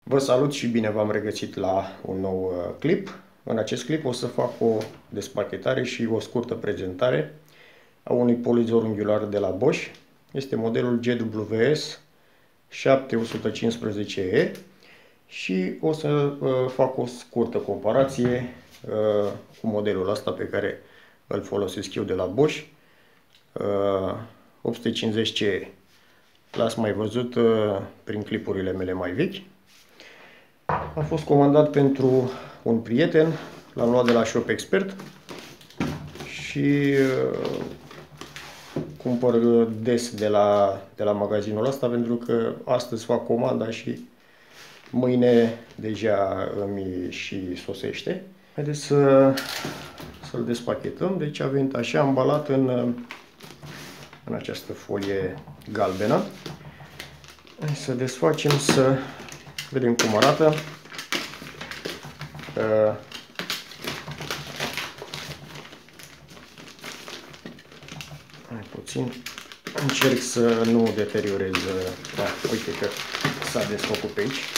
Vă salut și bine v-am regăsit la un nou clip. În acest clip o să fac o despachetare și o scurtă prezentare a unui polizor unghiular de la Bosch. Este modelul GWS 7115E și o să fac o scurtă comparație cu modelul ăsta pe care îl folosesc eu de la Bosch, 850CE. L-ați mai văzut prin clipurile mele mai vechi. A fost comandat pentru un prieten, l-am luat de la Shop Expert și cumpăr des de la magazinul ăsta pentru că astăzi fac comanda și mâine deja îmi și sosește. Haideți să-l despachetăm. Deci a venit așa ambalat în această folie galbenă. Hai să desfacem, să vedem cum arată. Mai puțin. Încerc să nu deteriorez. Uite că s-a desfăcut pe aici.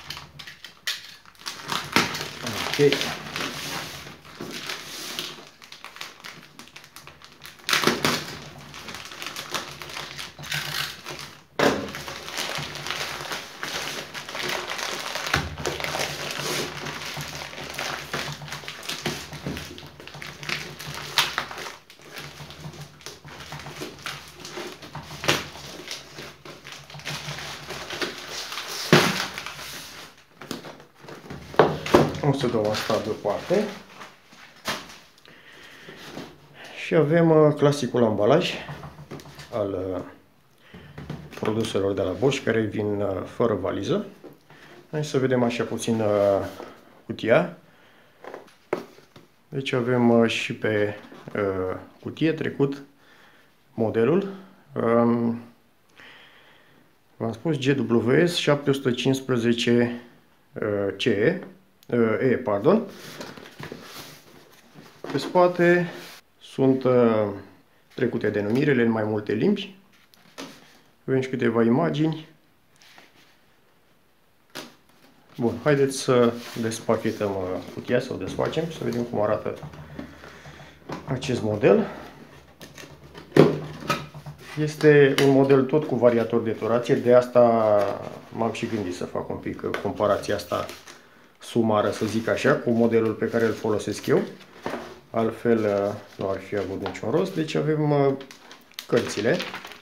Ok. O să dau asta deoparte. Și avem clasicul ambalaj al produselor de la Bosch, care vin fără valiză. Hai să vedem așa puțin cutia. Deci avem și pe cutie trecut modelul. V-am spus GWS 715 CE. Pardon. Pe spate sunt trecute denumirile în mai multe limbi. Avem și câteva imagini. Bun, haideți să despachetăm cutia, să o desfacem, să vedem cum arată acest model. Este un model tot cu variator de turație, de asta m-am și gândit să fac un pic comparația asta sumară, să zic așa, cu modelul pe care îl folosesc eu. Altfel nu ar fi avut niciun rost. Deci avem cărțile.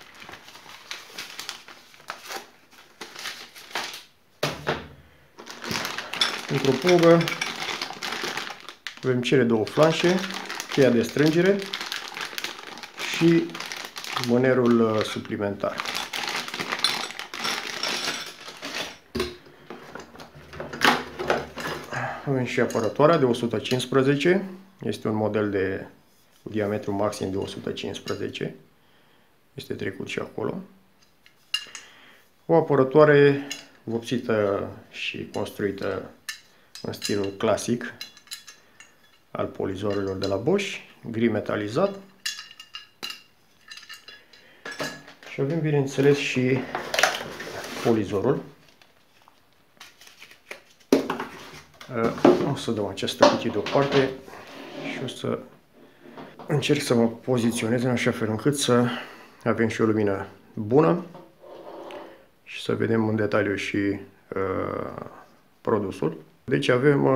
Într-o pungă avem cele două flanșe, cheia de strângere și mânerul suplimentar. Avem și apărătoarea de 115, este un model cu diametru maxim de 115, este trecut și acolo. O apărătoare vopsită și construită în stilul clasic al polizorilor de la Bosch, gri metalizat. Și avem, bineînțeles, și polizorul. O să dăm această cutie deoparte și o să încerc să mă poziționez în așa fel încât să avem și o lumină bună și să vedem în detaliu și produsul. Deci avem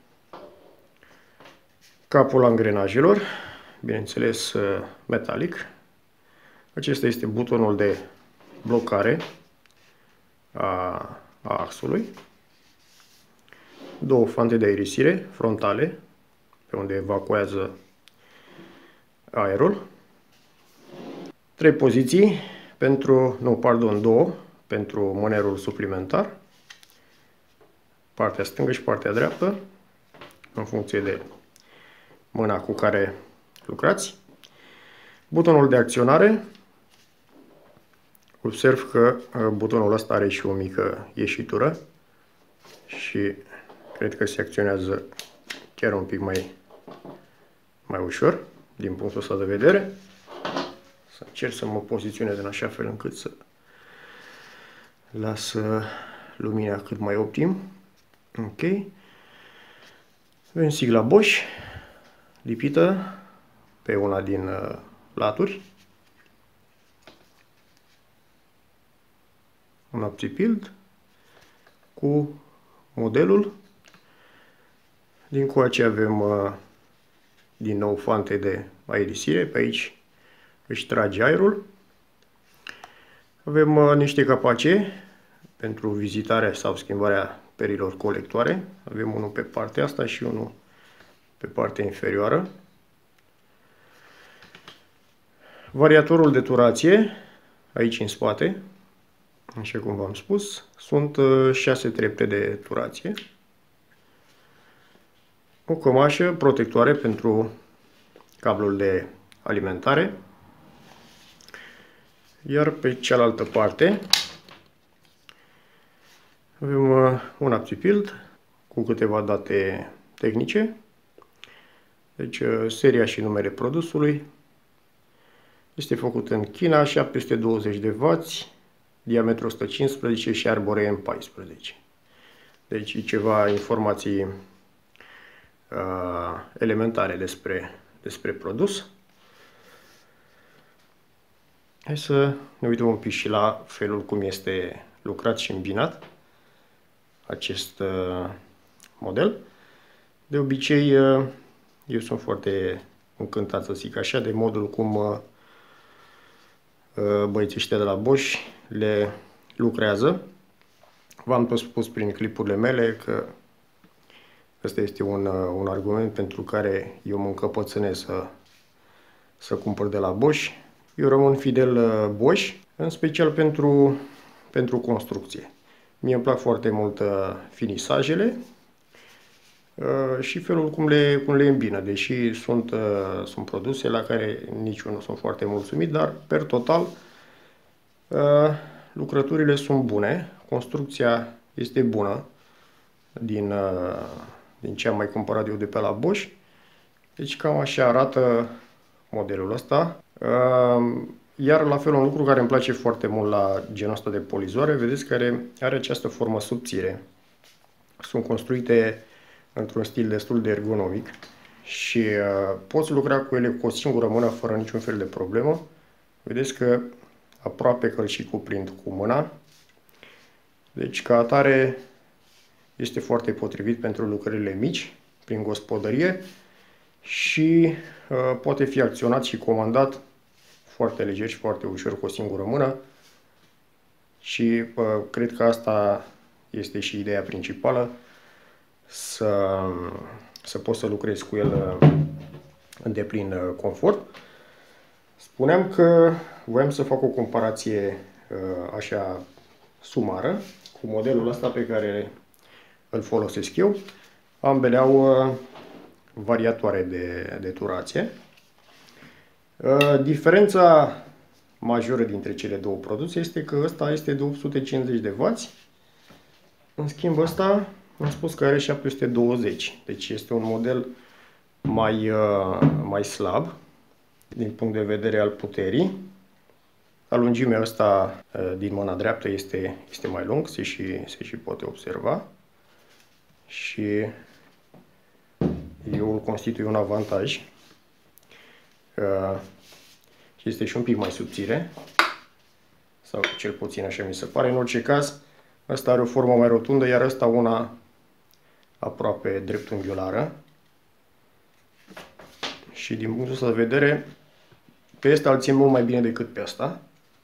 capul angrenajelor, bineînțeles metalic. Acesta este butonul de blocare a axului. Două fante de aerisire frontale, pe unde evacuează aerul. Trei poziții două pentru mânerul suplimentar. Partea stângă și partea dreaptă, în funcție de mâna cu care lucrați. Butonul de acționare. Observ că butonul ăsta are și o mică ieșitură și cred că se acționează chiar un pic mai ușor, din punctul ăsta de vedere. Să încerc să mă poziționez în așa fel încât să las lumina cât mai optim. Ok. Avem sigla Bosch lipită pe una din laturi. Un apțipild cu modelul. Din coace avem din nou fante de aerisire. Pe aici își trage aerul. Avem niște capace pentru vizitarea sau schimbarea perilor colectoare. Avem unul pe partea asta și unul pe partea inferioară. Variatorul de turație, aici în spate, așa cum v-am spus, sunt 6 trepte de turație. O cămașă protectoare pentru cablul de alimentare. Iar pe cealaltă parte avem un apțipild cu câteva date tehnice. Deci seria și numele produsului. Este făcut în China, 720 de W, diametru 115 și arbore M14. Deci ceva informații elementare despre produs. Hai să ne uităm un pic și la felul cum este lucrat și îmbinat acest model. De obicei, eu sunt foarte încântat, să zic așa, de modul cum băieții ăștia de la Bosch le lucrează. V-am tot spus prin clipurile mele că ăsta este un argument pentru care eu mă încăpățânez să cumpăr de la Bosch. Eu rămân fidel Bosch, în special pentru construcție. Mie îmi plac foarte mult finisajele și felul cum le îmbină, deși sunt produse la care nici eu nu sunt foarte mulțumit, dar per total lucrăturile sunt bune, construcția este bună din ce am mai cumpărat eu de pe la Bosch. Deci cam așa arată modelul ăsta. Iar la fel un lucru care îmi place foarte mult la genul ăsta de polizoare, vedeți, care are această formă subțire. Sunt construite într-un stil destul de ergonomic și poți lucra cu ele cu o singură mână fără niciun fel de problemă. Vedeți că aproape că îl și cuprind cu mâna. Deci ca atare este foarte potrivit pentru lucrările mici prin gospodărie și poate fi acționat și comandat foarte lejer și foarte ușor cu o singură mână. Și cred că asta este și ideea principală, să poți să lucrezi cu el în deplin confort. Spuneam că voiam să fac o comparație așa sumară cu modelul ăsta pe care îl folosesc eu. Ambele au variatoare de turație. Diferența majoră dintre cele două produse este că ăsta este de 850 de W. În schimb ăsta am spus că are 720. Deci este un model mai slab din punct de vedere al puterii. Lungimea asta din mâna dreaptă este mai lung, se și poate observa. Și eu îl constitui un avantaj. Și este și un pic mai subțire. Sau cel puțin așa mi se pare. În orice caz, ăsta are o formă mai rotundă, iar ăsta una aproape dreptunghiulară. Și din punctul ăsta de vedere, pe ăsta îl țin mult mai bine decât pe ăsta.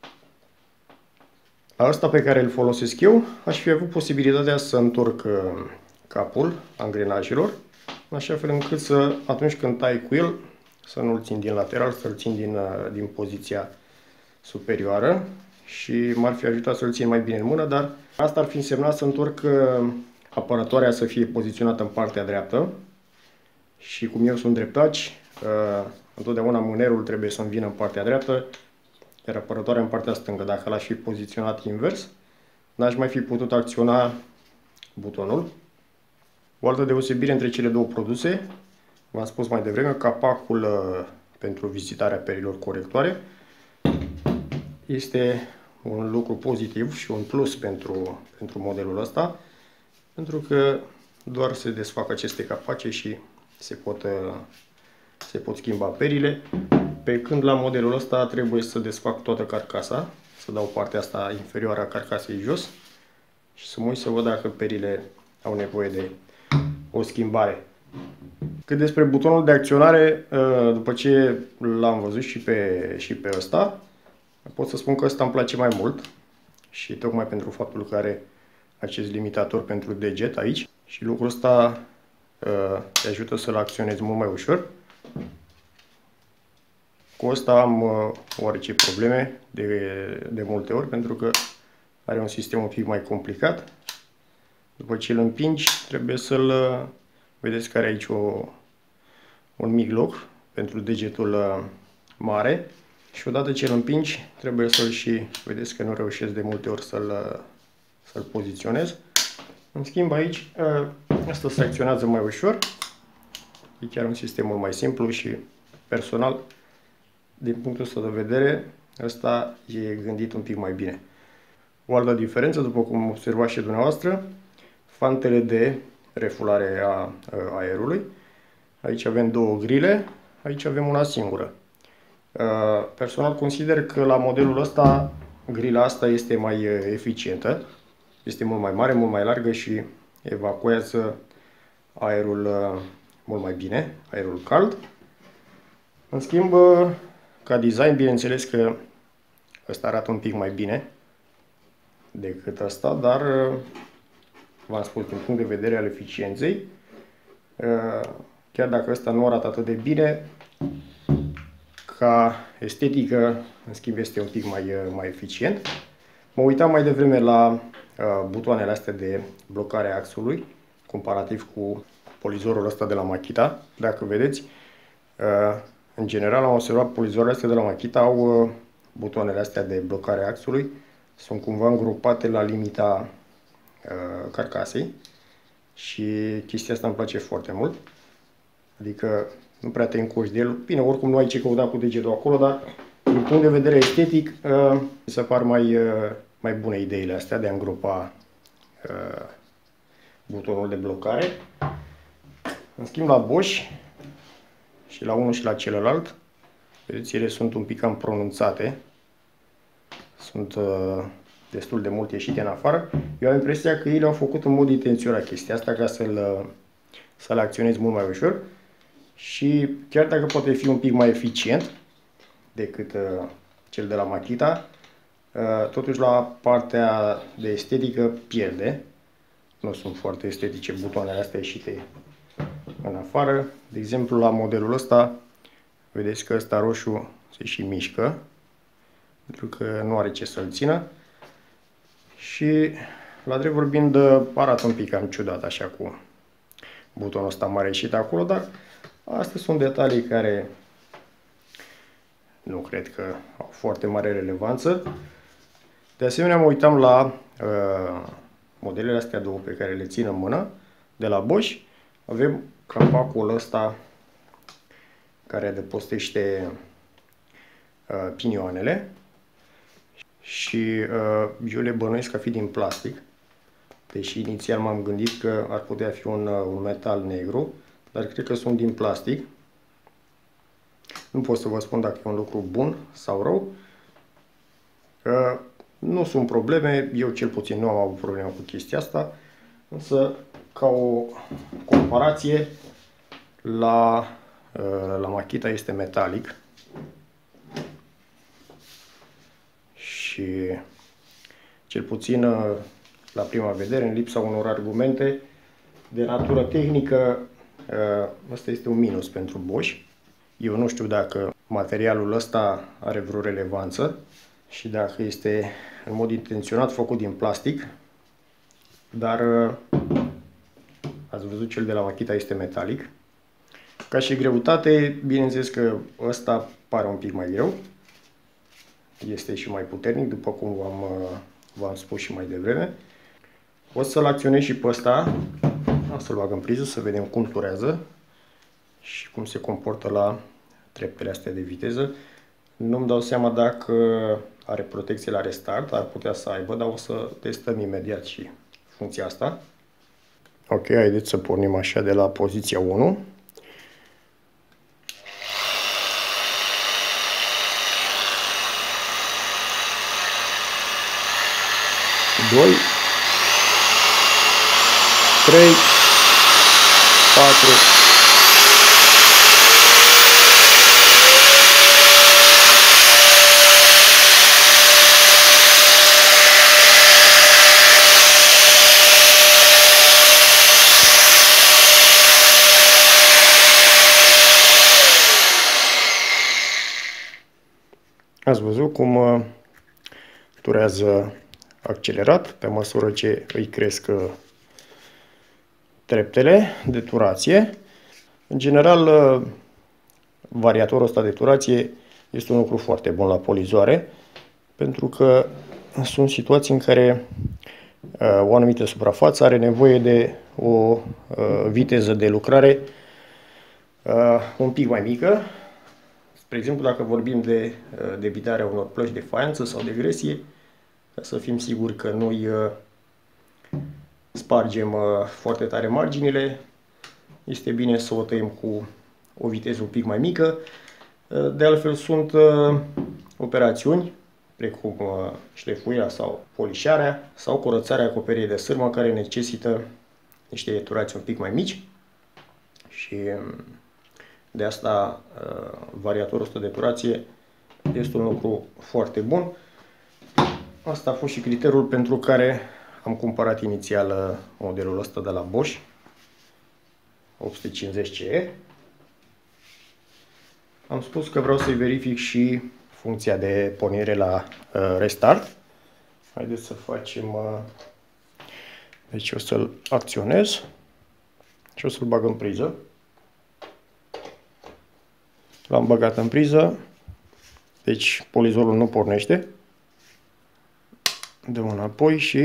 La ăsta pe care îl folosesc eu, aș fi avut posibilitatea să întorc capul angrenajelor, în așa fel încât să, atunci când tai cu el, să nu-l țin din lateral, să-l țin din poziția superioară și m-ar fi ajutat să-l țin mai bine în mână, dar asta ar fi însemnat să întorc aparatoarea să fie poziționată în partea dreaptă și cum eu sunt dreptaci, întotdeauna mânerul trebuie să-mi vină în partea dreaptă, iar aparatoarea în partea stângă. Dacă l-aș fi poziționat invers, n-aș mai fi putut acționa butonul. O altă deosebire între cele două produse, v-am spus mai devreme, capacul pentru vizitarea perilor corectoare este un lucru pozitiv și un plus pentru modelul ăsta, pentru că doar se desfac aceste capace și se pot schimba perile, pe când la modelul ăsta trebuie să desfac toată carcasa, să dau partea asta inferioară a carcasei jos și să mă uit să văd dacă perile au nevoie de o schimbare. Cât despre butonul de acționare, după ce l-am văzut și pe ăsta, pot să spun că ăsta îmi place mai mult și tocmai pentru faptul că are acest limitator pentru deget aici și lucrul ăsta te ajută să-l acționezi mult mai ușor. Cu ăsta am oarece probleme de multe ori pentru că are un sistem un pic mai complicat. După ce îl împingi, trebuie să-l... Vedeți că are aici un mic loc pentru degetul mare și odată ce îl împingi, trebuie să-l și... Vedeți că nu reușesc de multe ori să-l poziționez. În schimb aici, asta se acționează mai ușor. E chiar un sistem mult mai simplu și personal, din punctul ăsta de vedere, ăsta e gândit un pic mai bine. O altă diferență, după cum observați și dumneavoastră, fantele de refulare a aerului. Aici avem două grile, aici avem una singură. Personal consider că la modelul ăsta, grila asta este mai eficientă. Este mult mai mare, mult mai largă și evacuează aerul mult mai bine, aerul cald. În schimb, ca design, bineînțeles că ăsta arată un pic mai bine decât ăsta, dar v-am spus, din punct de vedere al eficienței, chiar dacă ăsta nu arată atât de bine, ca estetică, în schimb, este un pic mai eficient. Mă uitam mai devreme la butoanele astea de blocare a axului, comparativ cu polizorul ăsta de la Makita. Dacă vedeți, în general am observat polizoarele astea de la Makita au butoanele astea de blocare a axului, sunt cumva îngropate la limita carcasei și chestia asta îmi place foarte mult. Adică nu prea te încoși de el. Bine, oricum nu ai ce căuta cu degetul acolo, dar din punct de vedere estetic mi se par mai bune ideile astea de a îngropa butonul de blocare. În schimb, la Bosch și la unul și la celălalt, vedeți, ele sunt un pic cam pronunțate. Sunt destul de mult ieșite în afară. Eu am impresia că ei le-au făcut în mod intenționat chestia asta ca să le acționezi mult mai ușor. Și chiar dacă poate fi un pic mai eficient decât cel de la Makita, totuși la partea de estetică pierde. Nu sunt foarte estetice butoanele astea ieșite în afară. De exemplu, la modelul ăsta, vedeți că ăsta roșu se și mișcă, pentru că nu are ce să-l țină. Și, la drept vorbind, arată un pic cam ciudat așa cu butonul ăsta mare ieșit acolo, dar astea sunt detalii care nu cred că au foarte mare relevanță. De asemenea, mă uitam la modelele astea două pe care le țin în mână, de la Bosch. Avem capacul ăsta care adăpostește pinioanele și eu le bănuiesc a fi din plastic, deși inițial m-am gândit că ar putea fi un metal negru, dar cred că sunt din plastic. Nu pot să vă spun dacă e un lucru bun sau rău. Nu sunt probleme, eu cel puțin nu am avut probleme cu chestia asta, însă ca o comparație, la Makita este metalic și cel puțin la prima vedere, în lipsa unor argumente de natură tehnică, ăsta este un minus pentru Bosch. Eu nu știu dacă materialul ăsta are vreo relevanță și dacă este în mod intenționat făcut din plastic, dar ați văzut, cel de la Makita este metalic. Ca și greutate, bineînțeles că ăsta pare un pic mai greu. Este și mai puternic, după cum v-am spus și mai devreme. O să-l acționez și pe ăsta. O să-l bag în priză să vedem cum turează și cum se comportă la treptele astea de viteză. Nu-mi dau seama dacă are protecție la restart, ar putea să aibă, dar o să testăm imediat și funcția asta. Ok, haideți să pornim așa de la poziția 1. Doi, 3, 4, 'Ați văzut cum turează accelerat pe măsură ce îi cresc treptele de turație. În general, variatorul ăsta de turație este un lucru foarte bun la polizoare, pentru că sunt situații în care o anumită suprafață are nevoie de o viteză de lucrare un pic mai mică. Spre exemplu, dacă vorbim de debitarea unor plăci de faianță sau de gresie, ca să fim siguri că nu-i spargem foarte tare marginile, este bine să o tăiem cu o viteză un pic mai mică. De altfel, sunt operațiuni precum șlefuirea sau polișarea sau curățarea acoperirii de sârmă care necesită niște turații un pic mai mici și de asta variatorul ăsta de turație este un lucru foarte bun. Asta a fost și criteriul pentru care am cumpărat inițial modelul ăsta de la Bosch 850CE. Am spus că vreau să-i verific și funcția de pornire la restart. Haideți să facem... Deci o să-l acționez și o să-l bag în priză. L-am băgat în priză, deci polizorul nu pornește. Dăm înapoi și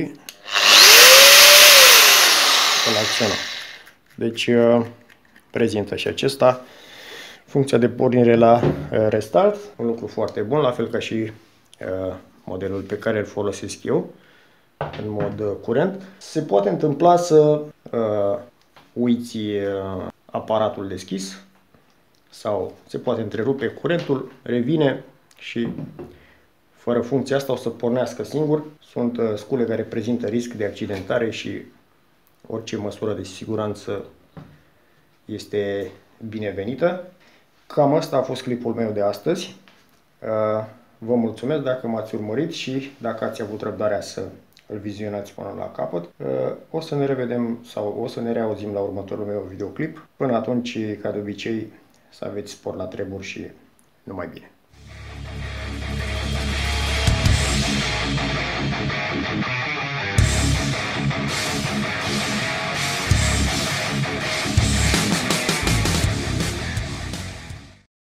îl acționăm. Deci prezintă și acesta funcția de pornire la restart, un lucru foarte bun, la fel ca și modelul pe care îl folosesc eu în mod curent. Se poate întâmpla să uiți aparatul deschis sau se poate întrerupe curentul, revine și fără funcția asta o să pornească singur. Sunt scule care prezintă risc de accidentare și orice măsură de siguranță este binevenită. Cam asta a fost clipul meu de astăzi. Vă mulțumesc dacă m-ați urmărit și dacă ați avut răbdarea să îl vizionați până la capăt. O să ne revedem sau o să ne reauzim la următorul meu videoclip. Până atunci, ca de obicei, să aveți spor la treburi și numai bine.